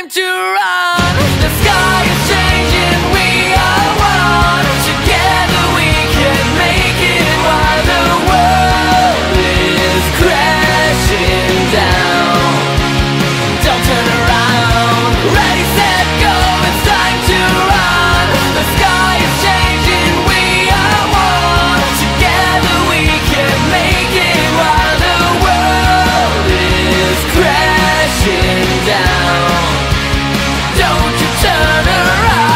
time to run. The sky is changing, we are one. Together we can make it while the world is crashing down. Don't turn around. Ready, set, go, it's time to run. The sky is changing, we are one. Together we can make it while the world is crashing down. Don't you turn around.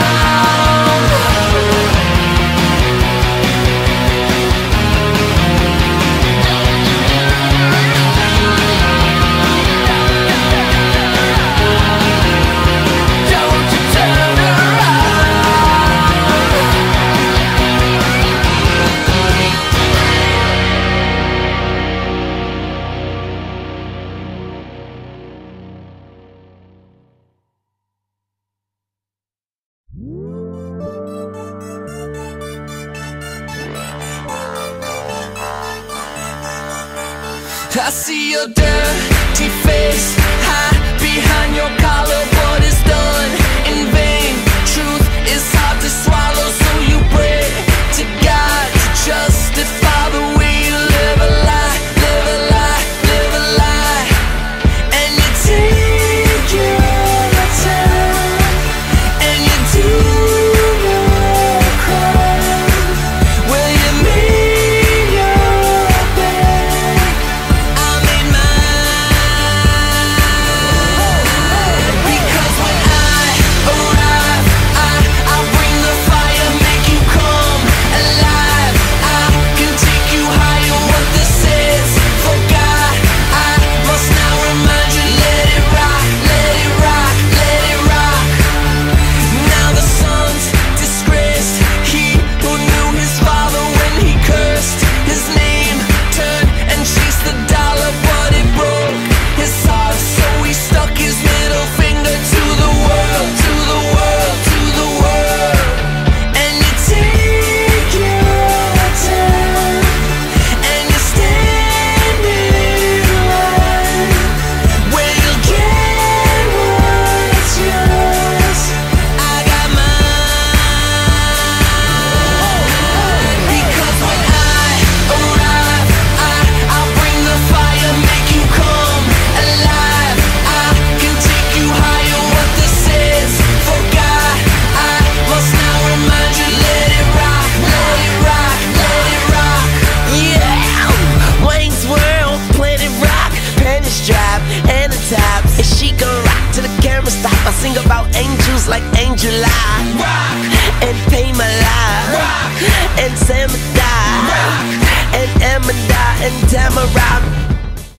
Don't you turn around. I see your dirty face, hide behind your collar. What is done in vain? Truth is hard to swallow, so you pray to God to justify the way you live a lie, live a lie, live a lie. And you take your time, and you do your crime. Will you make your bed? I made mine. Because when I arrive, I'll bring the fire, make you come alive. I can take you higher, what this is. For God, I must now remind you, let it rock, let it rock, let it rock. Now the son's disgraced, he who knew his father when he cursed his name, turned and chased the dollar, but it broke his heart, so he stuck his middle finger to the world, to the world, to the world. And you take your time, and you stand in line, where you'll get what's yours. I got mine. Because when I arrive, I'll bring the fire, make you come alive. I can take you higher, what this is. For God, I must now remind you, let it rock, let it rock, let it rock. Yeah, Wayne's World, Planet Rock, panties drop and the tops. Is she gon' rock till the camera stop? I sing about angels like Angel Eye, rock, and Pay My Life, rock, and Sam Die, rock, and Emma Die, and Tamara.